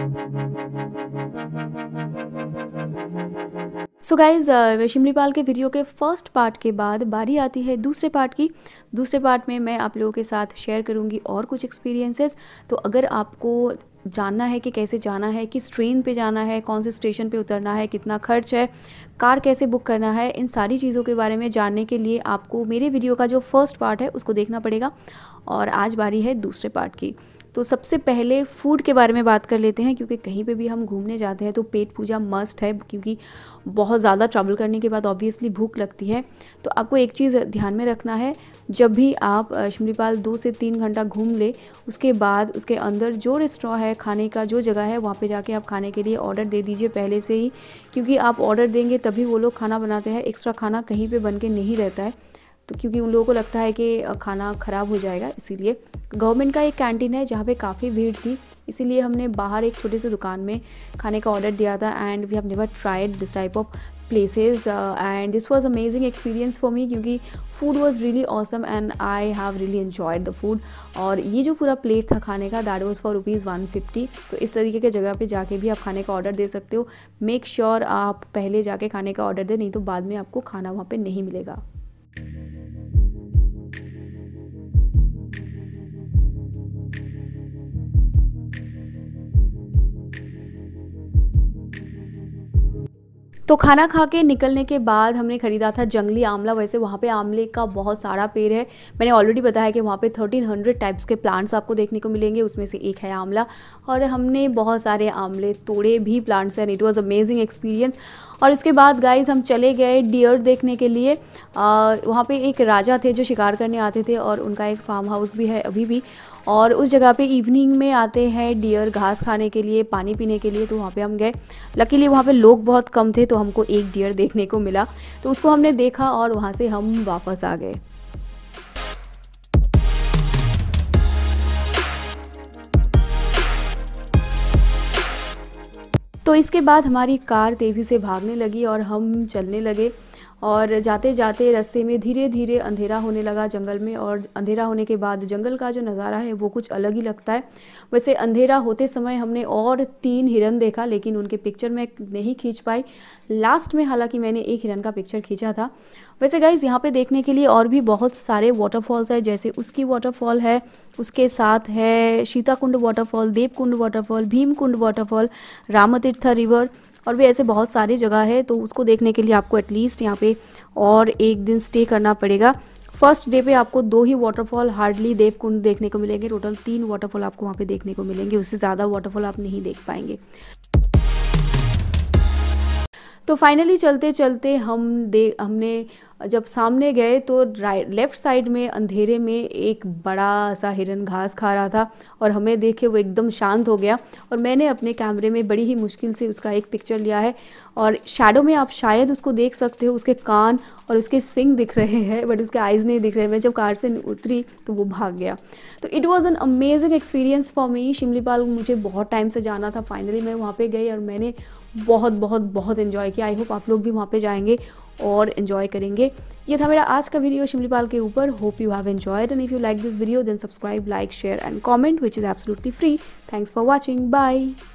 So guys, Similipal के video के first part के बाद बारी आती है दूसरे पार्ट की। दूसरे पार्ट में मैं आप लोगों के साथ शेयर करूंगी और कुछ एक्सपीरियंसेस। तो अगर आपको जानना है कि कैसे जाना है, किस ट्रेन पे जाना है, कौन से स्टेशन पे उतरना है, कितना खर्च है, कार कैसे बुक करना है, इन सारी चीज़ों के बारे में जानने के लिए आपको मेरे वीडियो का जो फर्स्ट पार्ट है उसको देखना पड़ेगा। और आज बारी है दूसरे पार्ट की। तो सबसे पहले फ़ूड के बारे में बात कर लेते हैं, क्योंकि कहीं पे भी हम घूमने जाते हैं तो पेट पूजा मस्ट है, क्योंकि बहुत ज़्यादा ट्रैवल करने के बाद ऑब्वियसली भूख लगती है। तो आपको एक चीज़ ध्यान में रखना है, जब भी आप शिमलीपाल 2 से 3 घंटा घूम ले, उसके बाद उसके अंदर जो रेस्टोरेंट है, खाने का जो जगह है, वहाँ पे जाके आप खाने के लिए ऑर्डर दे दीजिए पहले से ही, क्योंकि आप ऑर्डर देंगे तभी वो लोग खाना बनाते हैं। एक्स्ट्रा खाना कहीं पे बन के नहीं रहता है, तो क्योंकि उन लोगों को लगता है कि खाना ख़राब हो जाएगा। इसीलिए गवर्नमेंट का एक कैंटीन है जहाँ पे काफ़ी भीड़ थी, इसीलिए हमने बाहर एक छोटे से दुकान में खाने का ऑर्डर दिया था। And we have never tried this type of places and this was amazing experience for me, क्योंकि food was really awesome and I have really enjoyed the food. और ये जो पूरा प्लेट था खाने का, दैट वाज फॉर ₹150। तो इस तरीके के जगह पे जाके भी आप खाने का ऑर्डर दे सकते हो। मेक श्योर आप पहले जाके खाने का ऑर्डर दें, नहीं तो बाद में आपको खाना वहाँ पे नहीं मिलेगा। तो खाना खा के निकलने के बाद हमने ख़रीदा था जंगली आंवला। वैसे वहाँ पे आंवले का बहुत सारा पेड़ है। मैंने ऑलरेडी बताया कि वहाँ पे 1300 टाइप्स के प्लांट्स आपको देखने को मिलेंगे, उसमें से एक है आंवला। और हमने बहुत सारे आंवले तोड़े भी plants and it was amazing experience. और इसके बाद गाइज हम चले गए डियर देखने के लिए। वहाँ पे एक राजा थे जो शिकार करने आते थे, और उनका एक फार्म हाउस भी है अभी भी। और उस जगह पे इवनिंग में आते हैं डियर घास खाने के लिए, पानी पीने के लिए। तो वहाँ पे हम गए। लकीली वहाँ पे लोग बहुत कम थे, तो हमको एक डियर देखने को मिला। तो उसको हमने देखा और वहाँ से हम वापस आ गए। तो इसके बाद हमारी कार तेज़ी से भागने लगी और हम चलने लगे। और जाते जाते रास्ते में धीरे धीरे अंधेरा होने लगा जंगल में। और अंधेरा होने के बाद जंगल का जो नज़ारा है वो कुछ अलग ही लगता है। वैसे अंधेरा होते समय हमने और 3 हिरन देखा, लेकिन उनके पिक्चर मैं नहीं खींच पाई लास्ट में। हालांकि मैंने एक हिरन का पिक्चर खींचा था। वैसे गाइज़, यहाँ पे देखने के लिए और भी बहुत सारे वाटरफॉल्स है, जैसे उसकी वाटरफॉल है, उसके साथ है Sitakund waterfall, Devkund waterfall, Bhimkund waterfall, Ramtirtha river, और भी ऐसे बहुत सारी जगह है। तो उसको देखने के लिए आपको एटलीस्ट यहाँ पे और एक दिन स्टे करना पड़ेगा। फर्स्ट डे पे आपको 2 ही वाटरफॉल, हार्डली देवकुंड देखने को मिलेंगे। टोटल 3 वाटरफॉल आपको वहाँ पे देखने को मिलेंगे, उससे ज़्यादा वाटरफॉल आप नहीं देख पाएंगे। तो फाइनली चलते चलते हमने जब सामने गए तो लेफ़्ट साइड में अंधेरे में एक बड़ा सा हिरन घास खा रहा था, और हमें देखे वो एकदम शांत हो गया। और मैंने अपने कैमरे में बड़ी ही मुश्किल से उसका एक पिक्चर लिया है, और शैडो में आप शायद उसको देख सकते हो, उसके कान और उसके सिंग दिख रहे हैं, बट उसके आइज़ नहीं दिख रहे। मैं जब कार से उतरी तो वो भाग गया। तो it was an amazing experience for me. Similipal मुझे बहुत टाइम से जाना था, फाइनली मैं वहाँ पर गई और मैंने बहुत बहुत बहुत इन्जॉय किया। आई होप आप लोग भी वहाँ पे जाएंगे और इन्जॉय करेंगे। ये था मेरा आज का वीडियो शिमलीपाल के ऊपर। Hope you have enjoyed, and if you like this video then subscribe, like, share and comment, which is absolutely free. Thanks for watching, bye.